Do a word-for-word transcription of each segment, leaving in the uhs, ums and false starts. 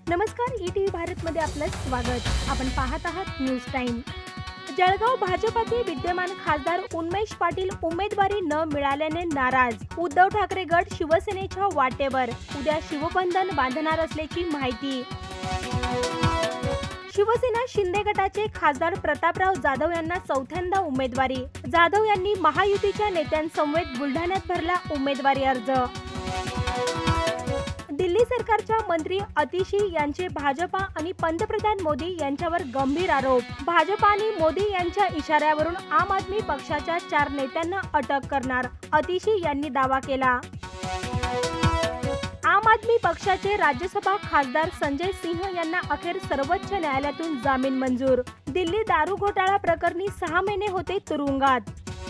नमस्कार, E T V भारतमध्ये आपलं स्वागत. आपण पाहत आहात न्यूज टाइम. जळगाव भाजपाचे विद्यमान खासदार उन्मेष पाटील उमेदवारी न मिळाल्याने नाराज. उद्धव ठाकरे गट शिवसेनेच्या वाटेवर. उद्या शिवबंधन बांधणार असल्याची माहिती. शिवसेना शिंदे गटाचे खासदार प्रतापराव जाधव यांना चौथ्यांदा उमेदवारी. जाधव यांनी महायुतीच्या नेत्यांसमवेत बुलढाण्यात भरला उमेदवारी अर्ज. दिल्ली सरकारच्या मंत्री अतिशी यांचे भाजपा आणि पंतप्रधान मोदी यांच्यावर गंभीर आरोप. भाजपा आणि मोदी यांच्या इशाऱ्यावरून आम आदमी पक्षाच्या चार नेत्यांना अटक करणार, अतिशी यांनी दावा केला. आम आदमी पक्षाचे राज्यसभा खासदार संजय सिंह यांना अखेर सर्वोच्च न्यायालयातून जामीन मंजूर. दिल्ली दारू घोटाळा प्रकरणी सहा महिने होते तुरुंगात.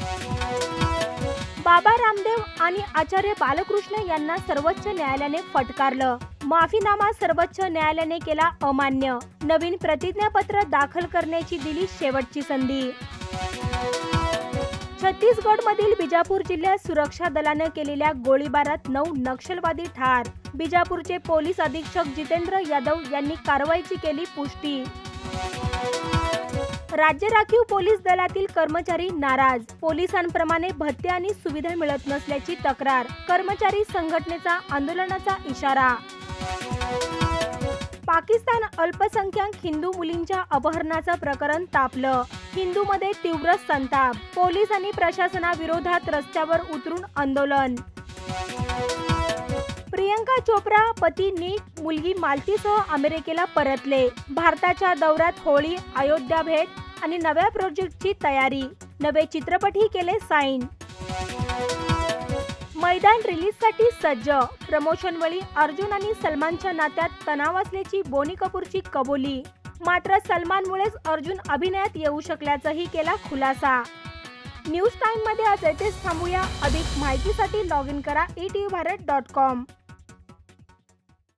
बाबा रामदेव आणि आचार्य बालकृष्ण यांना सर्वोच्च न्यायालयाने फटकारलं. माफीनामा सर्वोच्च न्यायालयाने केला अमान्य. नवीन प्रतिज्ञापत्र दाखल करण्याची दिली शेवटची संधी. छत्तीसगडमधील बिजापूर जिल्ह्यात सुरक्षा दलानं केलेल्या गोळीबारात नऊ नक्षलवादी ठार. बिजापूरचे पोलीस अधीक्षक जितेंद्र यादव यांनी कारवाईची केली पुष्टी. राज्य राखीव पोलीस दलातील कर्मचारी नाराज. पोलिसांप्रमाणे भत्ते आणि सुविधा मिळत नसल्याची तक्रार. कर्मचारी संघटनेचा आंदोलनाचा इशारा. पाकिस्तान अल्पसंख्याक हिंदू मुलींच्या अपहरणाचं प्रकरण तापलं. हिंदूमध्ये तीव्र संताप. पोलीस आणि प्रशासनाविरोधात रस्त्यावर उतरून आंदोलन. प्रियंका चोप्रा पती निक, मुलगी मालतीसह अमेरिकेला परतले. भारताच्या दौऱ्यात होळी, अयोध्या भेट आणि नव्या प्रोजेक्टची तयारी. नवे चित्रपटही केले साईन. मैदान रिलीजसाठी सज्ज. प्रमोशनवेळी अर्जुन आणि सलमानच्या नात्यात तणाव असल्याची बोनी कपूरची कबुली. मात्र सलमानमुळेच अर्जुन अभिनयात येऊ शकल्याचाही केला खुलासा. न्यूज टाइम मध्ये आज येथेच थांबूया. अधिक माहितीसाठी लॉग इन करा E T V Bharat dot com.